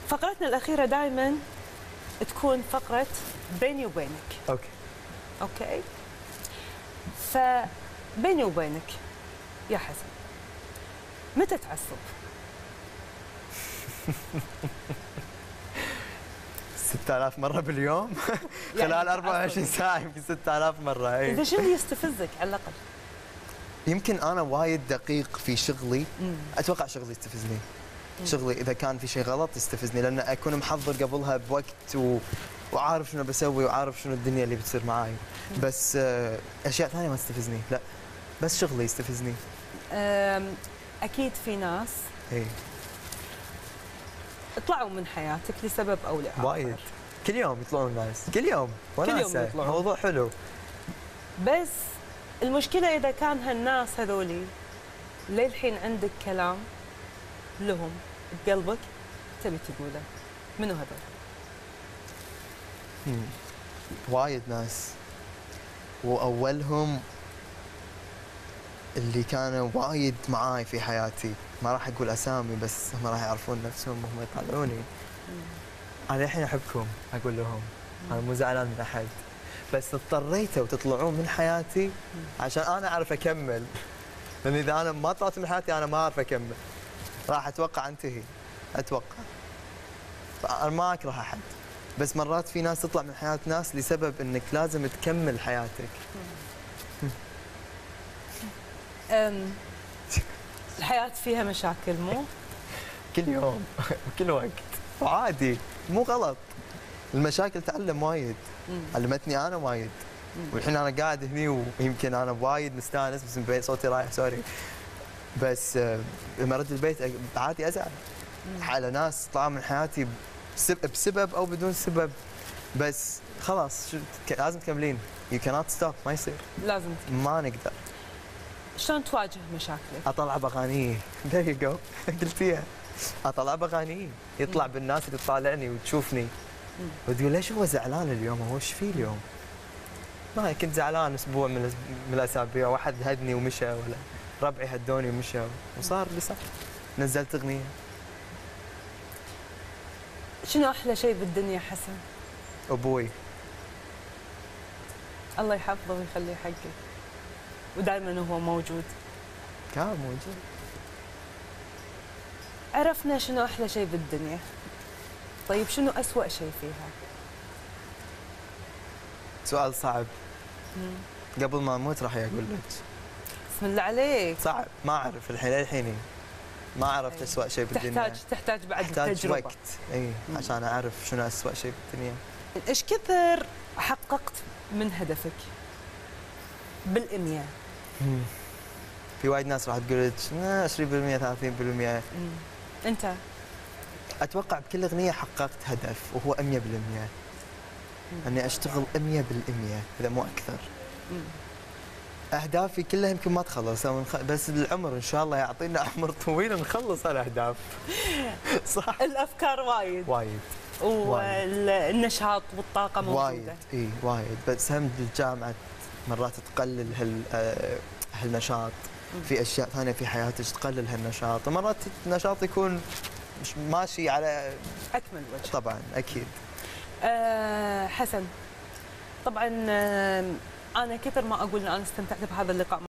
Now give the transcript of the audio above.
فقرتنا الأخيرة دائما تكون فقرة بيني وبينك. اوكي. فبيني وبينك يا حسن، متى تعصب؟ 6000 مرة باليوم خلال 24 ساعة يمكن 6000 مرة. إذا شو اللي يستفزك على الأقل؟ يمكن أنا وايد دقيق في شغلي. أتوقع شغلي يستفزني. شغلي إذا كان في شيء غلط يستفزني، لأن أكون محضر قبلها بوقت وعارف شنو بسوي وعارف شنو الدنيا اللي بتصير معاي. بس أشياء ثانية ما تستفزني، لا بس شغلي يستفزني. أكيد في ناس طلعوا من حياتك لسبب أو لآخر. وايد، كل يوم يطلعون الناس، كل يوم يطلعون. موضوع حلو. بس المشكلة إذا كان هالناس هذولي للحين عندك كلام لهم بقلبك تبي تقوله، منو هذول؟ وايد ناس، وأولهم اللي كانوا وايد معاي في حياتي، ما راح أقول أسامي بس هم راح يعرفون نفسهم وهم يطلعوني. أنا الحين أحبكم أقول لهم، أنا مو زعلان من أحد، بس اضطريتوا تطلعون من حياتي عشان أنا أعرف أكمل، لأن إذا أنا ما طلعت من حياتي أنا ما أعرف أكمل، راح أتوقع أنتهي، أتوقع. فأنا ما أكره أحد، بس مرات في ناس تطلع من حياة ناس لسبب إنك لازم تكمل حياتك. الحياة فيها مشاكل مو؟ كل يوم وكل وقت، وعادي مو غلط. المشاكل تعلم وايد، علمتني أنا وايد. والحين أنا قاعد هني ويمكن أنا وايد مستانس، بس البيت صوتي رايح سوري. بس لما أرد البيت عادي أزعل على ناس طلعوا من حياتي بسبب أو بدون سبب، بس خلاص لازم تكملين. You cannot stop، ما يصير، لازم ما نقدر. شلون تواجه مشاكلك؟ اطلع باغانيه. there you go قلتيها. اطلع باغانيه، يطلع بالناس اللي تطالعني وتشوفني وتقول ليش هو زعلان اليوم، هو ايش فيه اليوم؟ ما كنت زعلان اسبوع من الاسابيع، واحد هدني ومشى، ولا ربعي هدوني ومشى، وصار اللي صار. نزلت اغنيه. شنو احلى شيء بالدنيا حسن؟ ابوي. الله يحفظه ويخليه حقك، ودائما هو موجود. كان موجود. عرفنا شنو احلى شيء بالدنيا. طيب شنو أسوأ شيء فيها؟ سؤال صعب. قبل ما اموت راح اقول لك. بسم الله عليك. صعب، ما اعرف الحين ما عرفت اسوء شيء بالدنيا. تحتاج بعد تحتاج تجربة. وقت عشان اعرف شنو اسوء شيء بالدنيا. ايش كثر حققت من هدفك بالإمياء؟ في وايد ناس راح تقول لك 20% 30%. انت؟ اتوقع بكل اغنيه حققت هدف وهو 100%. اني اشتغل 100% اذا مو اكثر. اهدافي كلها يمكن ما تخلص، بس العمر ان شاء الله يعطينا عمر طويل نخلص الاهداف. صح. الافكار وايد. والنشاط والطاقه موجوده. وايد وايد، بس هم بالجامعه مرات تقلل هالنشاط. في اشياء ثانيه في حياتك تقلل هالنشاط، ومرات النشاط يكون مش ماشي على اكمل وجه. طبعا اكيد. حسن، طبعا انا كثر ما اقول ان انا استمتعت بهذا اللقاء